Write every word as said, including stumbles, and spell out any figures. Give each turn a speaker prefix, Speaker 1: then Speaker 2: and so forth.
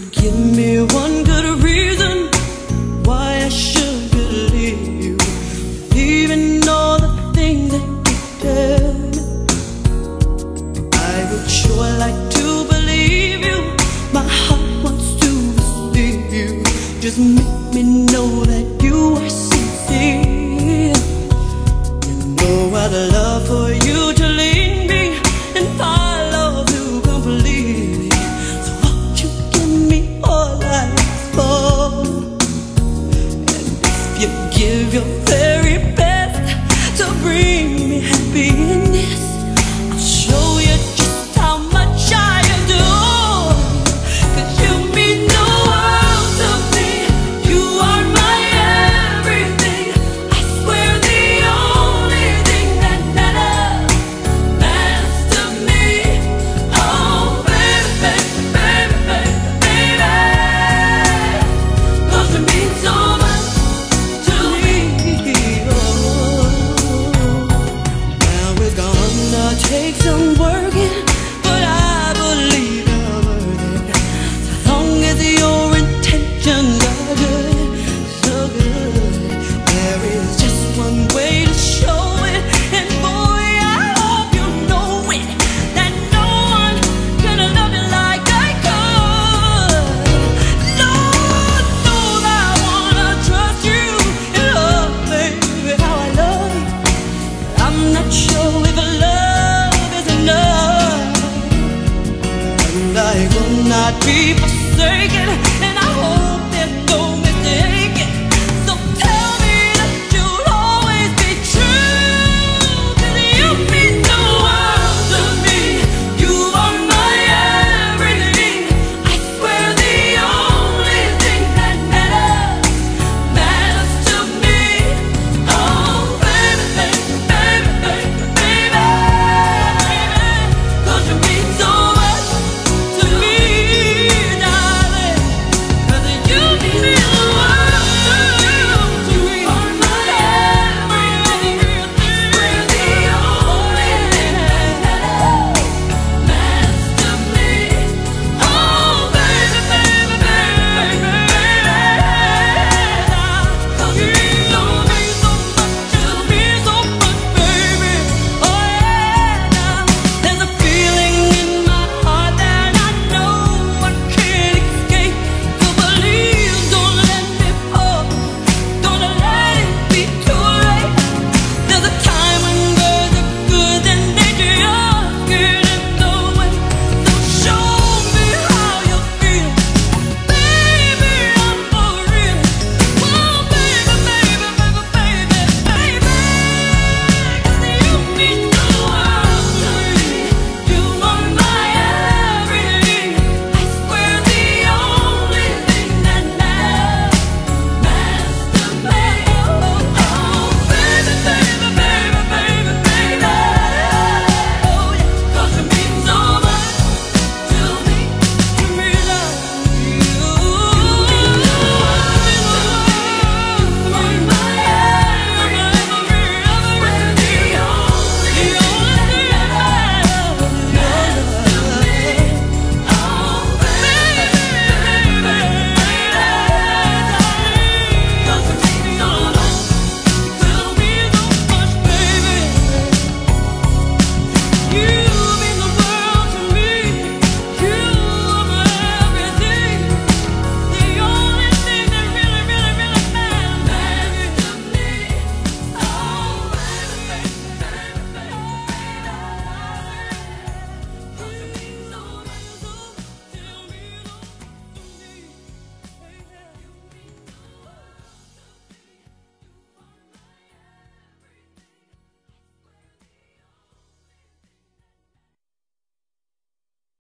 Speaker 1: Give me one good reason why I should believe you, even all the things that you tell me. I would sure like to believe you. My heart wants to receive you. Just make me know that you are sincere. You know I'd love for you to lead me and follow you completely. So won't you give me all I ask for? And if you give your very best to bring me happiness, I'll show you just how much I adore you. 'Cause you mean the world to me. You are my everything. I swear the only thing that matters, matters to me. Oh baby, baby, baby, baby, 'cause you mean so much to me. Oh, now we're gonna take some working, but I believe you're worth it. So long as your intentions are good, so good. There is just one way to show it, and boy, I hope you know it, that no one can love you like I could. Lord knows I wanna trust you in love, baby, how I love you. I'm not sure if love is enough, and I will not be forsaken.